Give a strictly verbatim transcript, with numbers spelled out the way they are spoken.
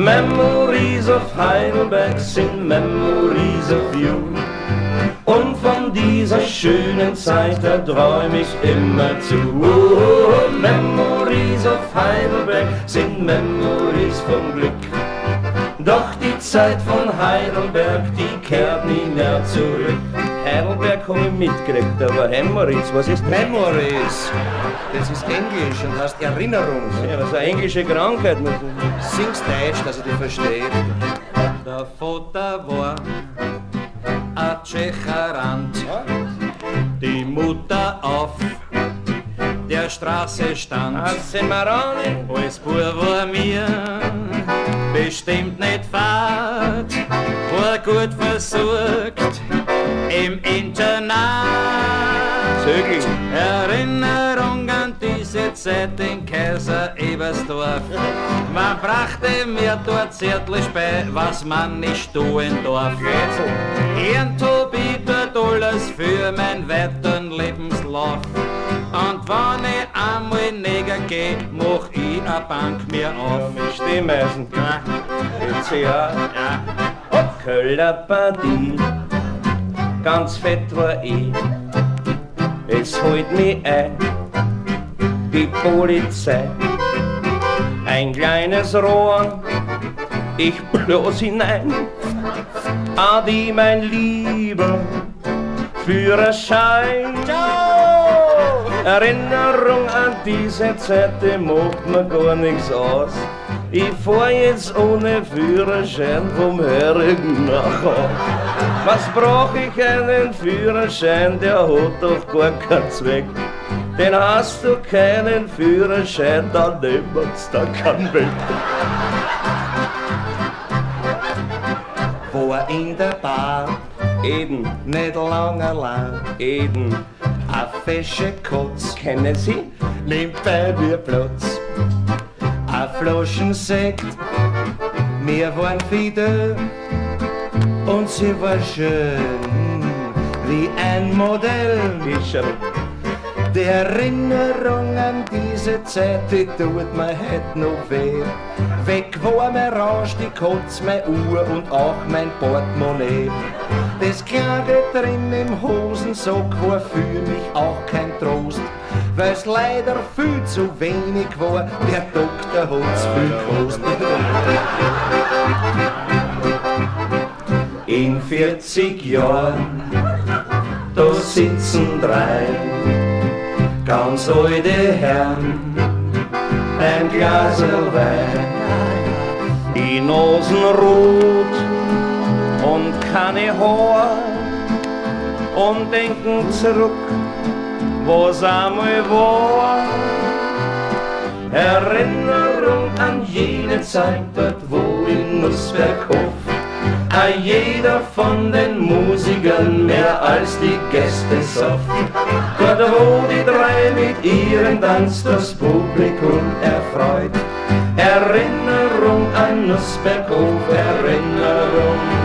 Memories of Heidelberg sind Memories of you. Und von dieser schönen Zeit, da träum ich immer zu. Oh, Memories of Heidelberg sind Memories vom Glück. Doch die Zeit von Heidelberg, die kehrt nie mehr zurück. Heidelberg hab ich mitgekriegt, aber Memories, was ist das? Memories, das ist Englisch und heißt Erinnerung. Ja, das ist eine englische Krankheit. Sing's Deutsch, dass ich dich verstehe. Der Vater war ein Tschecherand, die Mutter auf der Straße stand. Als Bub war mir bestimmt nicht fad, war gut versorgt im Internat. Zögling. Erinnerung an diese Zeit in Kaiser Ebersdorf. Man brachte mir dort zärtlich bei, was man nicht tun darf. Irgendwo bietet alles für mein weiteren Lebenslauf. Und wenn ich einmal Neger geh, mach ich a Bank mir auf. Ja, mit Stehmeisen. Ja. Jetzt ja. Ja. Kölner Partie, ganz fett war ich. Es holt mich ein, die Polizei. Ein kleines Rohr, ich bloß hinein. Adi, mein Lieber, Führerschein. Erinnerung an diese Zeit, die macht mir gar nichts aus. Ich fahr jetzt ohne Führerschein vom Heurigen nach Haus. Was brauch ich einen Führerschein, der hat doch gar keinen Zweck. Denn hast du keinen Führerschein, dann nehmen's da keinen Weg. War in der Bar, Eden, nicht lang allein, Eden, a fesche Kotz, kennen Sie? nimmt bei mir Platz. A Flaschen Sekt, wir waren fidel und sie war schön wie ein Modell. Fischer. Die Erinnerung an diese Zeit, die tut mir heut noch weh. Weg war mein Rausch, die Kotz, mein Uhr und auch mein Portemonnaie. Das Kleine drin im Hosensack war für mich auch kein Trost, weil's leider viel zu wenig war, der Doktor hat's viel gekostet. In vierzig Jahren, da sitzen drei ganz alte Herren, ein Glas Wein, die Nasen rot und keine Haar und denken zurück, was einmal war. Erinnerung an jene Zeit, dort wo in Nussberghof a jeder von den Musikern mehr als die Gäste soff. Dort wo die drei mit ihrem Tanz das Publikum erfreut. Erinnerung an Nussberghof, Erinnerung